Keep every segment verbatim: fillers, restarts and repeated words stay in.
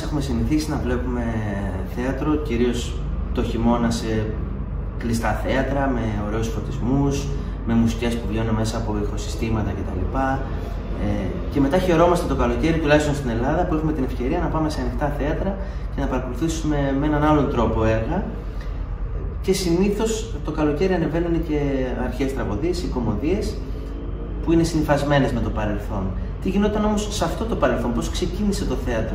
έχουμε συνηθίσει να βλέπουμε θέατρο, κυρίως το χειμώνα σε κλειστά θέατρα, με ωραίους φωτισμούς, με μουσικές που βγαίνουν μέσα από ηχοσυστήματα κτλ. Ε, και μετά χαιρόμαστε το καλοκαίρι, τουλάχιστον στην Ελλάδα, που έχουμε την ευκαιρία να πάμε σε ανοιχτά θέατρα και να παρακολουθήσουμε με έναν άλλον τρόπο έργα. Και συνήθως το καλοκαίρι ανεβαίνουν και αρχαίες τραγωδίες, οι κομμωδίες, που είναι συνυφασμένες με το παρελθόν. Τι γινόταν όμως σε αυτό το παρελθόν, πώς ξεκίνησε το θέατρο?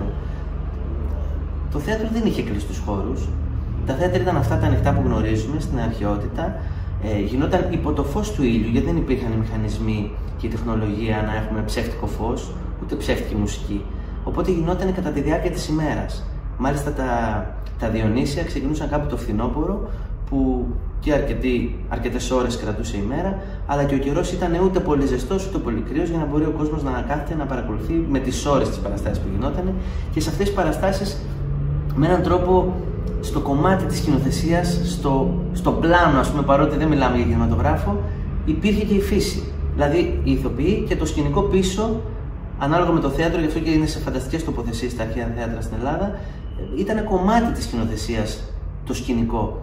Το θέατρο δεν είχε κλειστούς χώρους. Τα θέατρα ήταν αυτά τα ανοιχτά που γνωρίζουμε στην αρχαιότητα. Ε, γινόταν υπό το φως του ήλιου, γιατί δεν υπήρχαν οι μηχανισμοί και η τεχνολογία να έχουμε ψεύτικο φως, ούτε ψεύτικη μουσική. Οπότε γινόταν κατά τη διάρκεια της ημέρας. Μάλιστα τα, τα Διονύσια ξεκινούσαν κάπου το φθινόπωρο, που και αρκετή, αρκετές ώρες κρατούσε η μέρα, αλλά και ο καιρός ήταν ούτε πολύ ζεστός ούτε πολύ κρύος, για να μπορεί ο κόσμος να κάθεται να παρακολουθεί με τις ώρες τις παραστάσεις που γινόταν. Και σε αυτές τις παραστάσεις, με έναν τρόπο, στο κομμάτι της σκηνοθεσίας, στο, στο πλάνο, ας πούμε, παρότι δεν μιλάμε για κινηματογράφο, υπήρχε και η φύση. Δηλαδή, οι ηθοποιοί και το σκηνικό πίσω, ανάλογα με το θέατρο, γι' αυτό και είναι σε φανταστικές τοποθεσίες στα αρχαία θέατρα στην Ελλάδα, ήταν κομμάτι της σκηνοθεσίας το σκηνικό.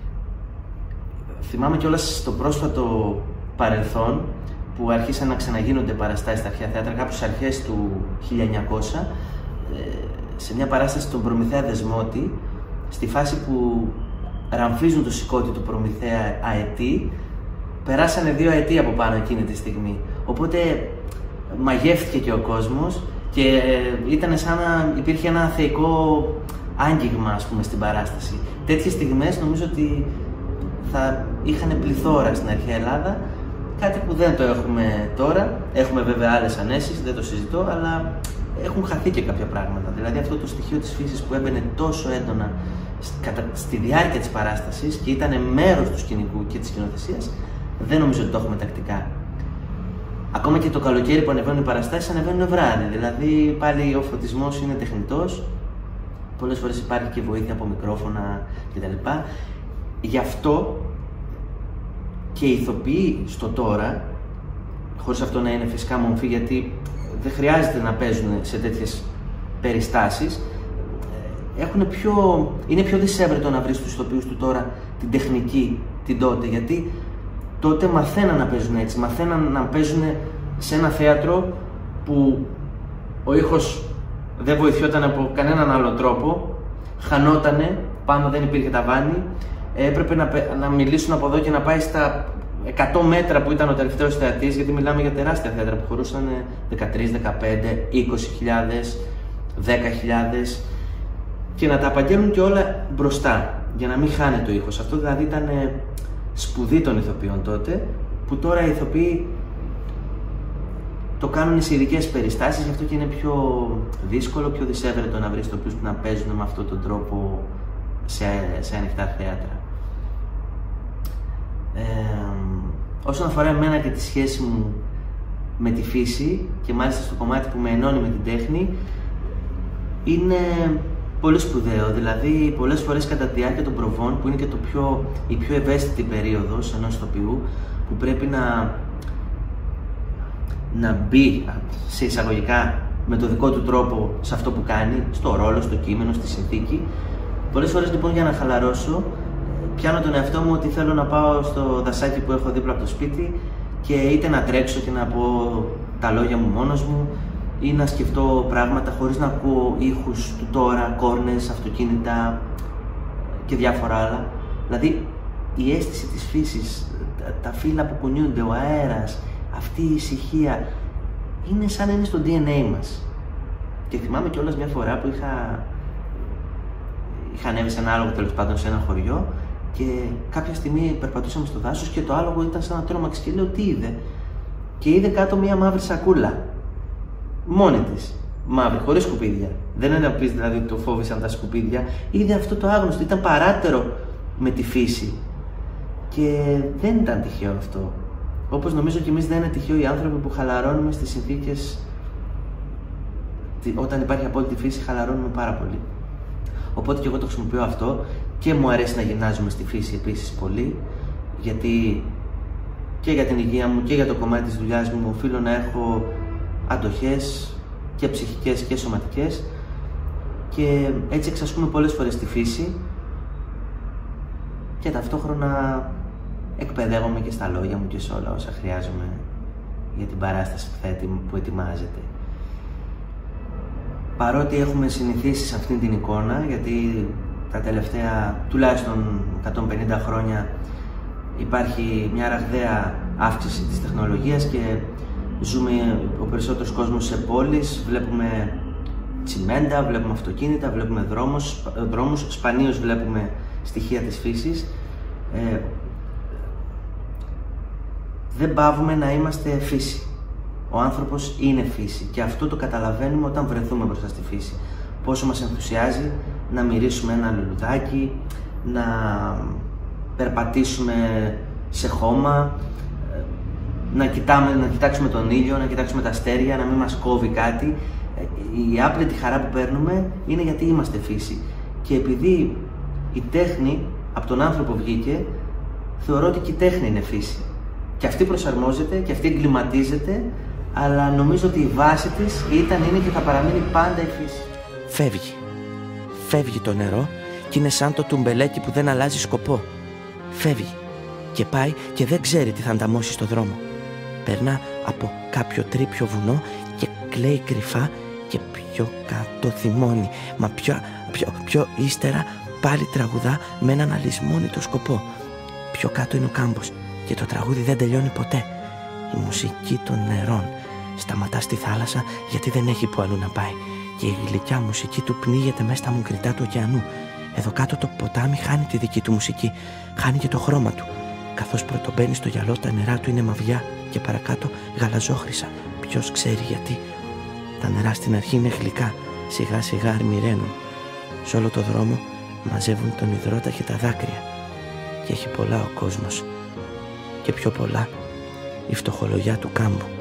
Θυμάμαι κιόλας στο πρόσφατο παρελθόν, που άρχισαν να ξαναγίνονται παραστάσεις στα αρχαία θέατρα, κάπου στις αρχές του χίλια εννιακόσια, σε μια παράσταση στον Προμηθέα Δεσμότη, στη φάση που ραμφίζουν το σηκώτη του Προμηθέα αετή, περάσανε δύο αετοί από πάνω εκείνη τη στιγμή. Οπότε μαγεύτηκε και ο κόσμος και ήταν σαν να υπήρχε ένα θεϊκό άγγιγμα, ας πούμε, στην παράσταση. Τέτοιες στιγμές νομίζω ότι θα είχαν πληθώρα στην αρχαία Ελλάδα, κάτι που δεν το έχουμε τώρα. Έχουμε βέβαια άλλες ανέσεις, δεν το συζητώ, αλλά έχουν χαθεί και κάποια πράγματα. Δηλαδή αυτό το στοιχείο της φύσης που έμπαινε τόσο έντονα στη διάρκεια της παράστασης και ήταν μέρος του σκηνικού και της σκηνοθεσίας, δεν νομίζω ότι το έχουμε τακτικά. Ακόμα και το καλοκαίρι που ανεβαίνουν οι παραστάσεις, ανεβαίνουν βράδυ. Δηλαδή πάλι ο φωτισμός είναι τεχνητός, πολλές φορές υπάρχει και βοήθεια από μικρόφωνα κτλ. Γι' αυτό και οι ηθοποιοί στο τώρα, χωρίς αυτό να είναι φυσικά μομφή, γιατί δεν χρειάζεται να παίζουν σε τέτοιες περιστάσεις, έχουν πιο, είναι πιο δυσέβρετο να βρεις τους ηθοποιούς του τώρα την τεχνική την τότε, γιατί τότε μαθαίναν να παίζουν έτσι, μαθαίναν να παίζουν σε ένα θέατρο που ο ήχος δεν βοηθιόταν από κανέναν άλλο τρόπο, χανότανε, πάνω δεν υπήρχε ταβάνι, έπρεπε να, να μιλήσουν από εδώ και να πάει στα εκατό μέτρα που ήταν ο τελευταίος θεατής, γιατί μιλάμε για τεράστια θέατρα που χωρούσαν δεκατρείς, δεκαπέντε, είκοσι χιλιάδες, δέκα χιλιάδες, και να τα απαγγέλνουν και όλα μπροστά, για να μην χάνεται ο ήχος. Αυτό δηλαδή ήταν σπουδή των ηθοποιών τότε, που τώρα οι ηθοποιοί το κάνουν σε ειδικές περιστάσεις, γι' αυτό και είναι πιο δύσκολο, πιο δυσέβρετο να βρεις ηθοποιούς που να παίζουν με αυτόν τον τρόπο σε, σε ανοιχτά θέατρα. Ε, όσον αφορά εμένα και τη σχέση μου με τη φύση, και μάλιστα στο κομμάτι που με ενώνει με την τέχνη, είναι πολύ σπουδαίο. Δηλαδή πολλές φορές κατά τη διάρκεια των προβών, που είναι και το πιο, η πιο ευαίσθητη περίοδος ενός ηθοποιού, που πρέπει να, να μπει σε εισαγωγικά με το δικό του τρόπο σε αυτό που κάνει, στο ρόλο, στο κείμενο, στη συνθήκη. Πολλές φορές λοιπόν, για να χαλαρώσω, πιάνω τον εαυτό μου ότι θέλω να πάω στο δασάκι που έχω δίπλα από το σπίτι και είτε να τρέξω και να πω τα λόγια μου μόνος μου, ή να σκεφτώ πράγματα χωρίς να ακούω ήχους του τώρα, κόρνες, αυτοκίνητα και διάφορα άλλα. Δηλαδή η αίσθηση της φύσης, τα φύλλα που κουνιούνται, ο αέρας, αυτή η ησυχία, είναι σαν να είναι στο ντι εν έι μας. Και θυμάμαι κιόλας μια φορά που είχα, είχα ανέβει σε ένα άλογο, τέλος πάντων σε ένα χωριό, και κάποια στιγμή περπατούσαμε στο δάσος και το άλογο ήταν σαν να τρόμαξε και λέω τι είδε. Και είδε κάτω μια μαύρη σακούλα. Μόνη της. Μαύρη, χωρίς σκουπίδια. Δεν είναι να πεις δηλαδή ότι το φόβησαν τα σκουπίδια. Είδε αυτό το άγνωστο. Ήταν παράτερο με τη φύση. Και δεν ήταν τυχαίο αυτό. Όπως νομίζω και εμείς δεν είναι τυχαίο οι άνθρωποι που χαλαρώνουμε στις συνθήκες. Όταν υπάρχει απόλυτη φύση, χαλαρώνουμε πάρα πολύ. Οπότε και εγώ το χρησιμοποιώ αυτό και μου αρέσει να γυμνάζομαι στη φύση επίσης πολύ, γιατί και για την υγεία μου και για το κομμάτι της δουλειάς μου οφείλω να έχω αντοχές και ψυχικές και σωματικές, και έτσι εξασκούμε πολλές φορές τη φύση και ταυτόχρονα εκπαιδεύομαι και στα λόγια μου και σε όλα όσα χρειάζομαι για την παράσταση που, θα, που ετοιμάζεται. Παρότι έχουμε συνηθίσει σε αυτήν την εικόνα, γιατί τα τελευταία τουλάχιστον εκατόν πενήντα χρόνια υπάρχει μια ραγδαία αύξηση της τεχνολογίας και ζούμε ο περισσότερος κόσμος σε πόλεις, βλέπουμε τσιμέντα, βλέπουμε αυτοκίνητα, βλέπουμε δρόμους, δρόμους σπανίως βλέπουμε στοιχεία της φύσης. Ε, δεν παύουμε να είμαστε φύση. Ο άνθρωπος είναι φύση και αυτό το καταλαβαίνουμε όταν βρεθούμε μπροστά στη φύση. Πόσο μας ενθουσιάζει να μυρίσουμε ένα λουλουδάκι, να περπατήσουμε σε χώμα, να, κοιτάμε, να κοιτάξουμε τον ήλιο, να κοιτάξουμε τα αστέρια, να μην μας κόβει κάτι. Η άπλετη χαρά που παίρνουμε είναι γιατί είμαστε φύση. Και επειδή η τέχνη από τον άνθρωπο βγήκε, θεωρώ ότι και η τέχνη είναι φύση. Και αυτή προσαρμόζεται και αυτή εγκληματίζεται, αλλά νομίζω ότι η βάση της ήταν, είναι και θα παραμείνει πάντα η φύση. Φεύγει. Φεύγει το νερό και είναι σαν το τουμπελέκι που δεν αλλάζει σκοπό. Φεύγει και πάει και δεν ξέρει τι θα ανταμώσει στο δρόμο. Περνά από κάποιο τρίπιο βουνό και κλαίει κρυφά και πιο κάτω θυμώνει. Μα πιο, πιο, πιο ύστερα πάλι τραγουδά με έναν αλυσμόνητο σκοπό. Πιο κάτω είναι ο κάμπος και το τραγούδι δεν τελειώνει ποτέ. Η μουσική των νερών σταματά στη θάλασσα γιατί δεν έχει που αλλού να πάει. Και η γλυκιά μουσική του πνίγεται μέσα στα μουγκριτά του ωκεανού. Εδώ κάτω το ποτάμι χάνει τη δική του μουσική, χάνει και το χρώμα του. Καθώς πρωτομπαίνει στο γυαλό, τα νερά του είναι μαυριά και παρακάτω γαλαζόχρυσα. Ποιος ξέρει γιατί. Τα νερά στην αρχή είναι γλυκά, σιγά σιγά αρμυραίνουν. Σε όλο το δρόμο μαζεύουν τον υδρότα και τα δάκρυα. Και έχει πολλά ο κόσμος. Και πιο πολλά η φτωχολογιά του κάμπου.